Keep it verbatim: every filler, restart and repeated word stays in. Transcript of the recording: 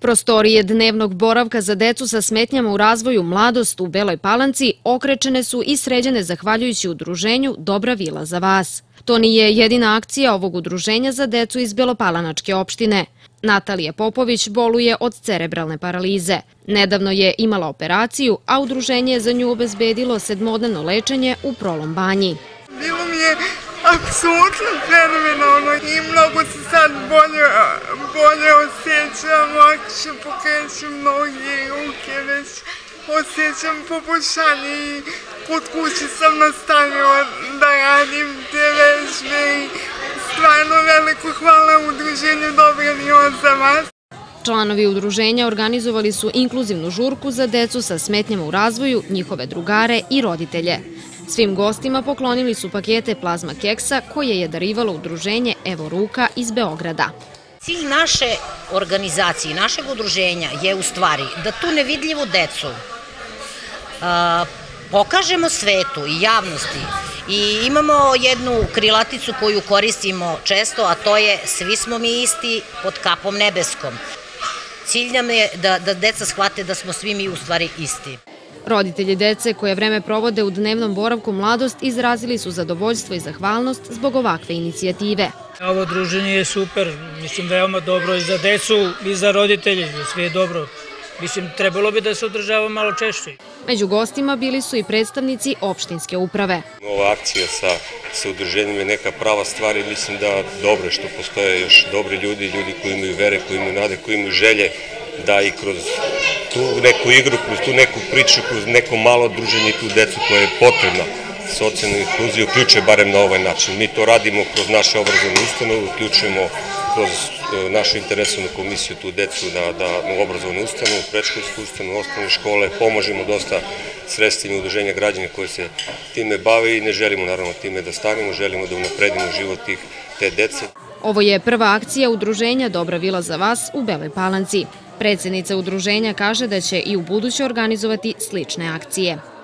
Prostorije dnevnog boravka za decu sa smetnjama u razvoju Mladost u Beloj Palanci okrečene su i sređene zahvaljujući udruženju Dobra vila za vas. To nije jedina akcija ovog udruženja za decu iz Belopalanačke opštine. Natalija Popović boluje od cerebralne paralize. Nedavno je imala operaciju, a udruženje je za nju obezbedilo sedmodnevno lečenje u Prolom Banji. Bilo mi je apsolutno fenomenalno i mnogo se sad bolje, bolje osjećam, lakše pokrećem noge i ruke, već osjećam poboljšanje i kod kuće sam nastavila da radim te vežbe i stvarno veliko hvala udruženju Dobra vila za vas. Članovi udruženja organizovali su inkluzivnu žurku za decu sa smetnjama u razvoju, njihove drugare i roditelje. Svim gostima poklonili su pakete plazma keksa koje je darivalo udruženje Evo ruka iz Beograda. Cilj naše organizacije, našeg udruženja je u stvari da tu nevidljivu decu pokažemo svetu i javnosti. I imamo jednu krilaticu koju koristimo često, a to je svi smo mi isti pod kapom nebeskom. Cilj nam je da, da deca shvate da smo svi mi u stvari isti. Roditelji dece koje vreme provode u dnevnom boravku Mladost izrazili su zadovoljstvo i zahvalnost zbog ovakve inicijative. Ovo druženje je super, mislim veoma dobro i za decu i za roditelje, sve je dobro. Mislim, trebalo bi da se održava malo češće. Među gostima bili su i predstavnici opštinske uprave. Ova akcija sa, sa udruženjem je neka prava stvar i mislim da dobro je što postoje još dobri ljudi, ljudi koji imaju vere, koji imaju nade, koji imaju želje da i kroz tu neku igru, kroz tu neku priču, kroz neko malo druženje i tu decu koja je potrebna socijalnu inkluziju uključuje barem na ovaj način. Mi to radimo kroz naše obrazovne ustanove, uključujemo kroz našu interesovnu komisiju tu decu da, da u obrazovne ustanove, predškolsku ustanovu, osnovne škole, pomožemo dosta sredstvima udruženja građana koje se time bave i ne želimo naravno time da stanemo, želimo da unapredimo život tih te dece. Ovo je prva akcija udruženja Dobra vila za vas u Beloj Palanci. Predsjednica udruženja kaže da će i u buduće organizovati slične akcije.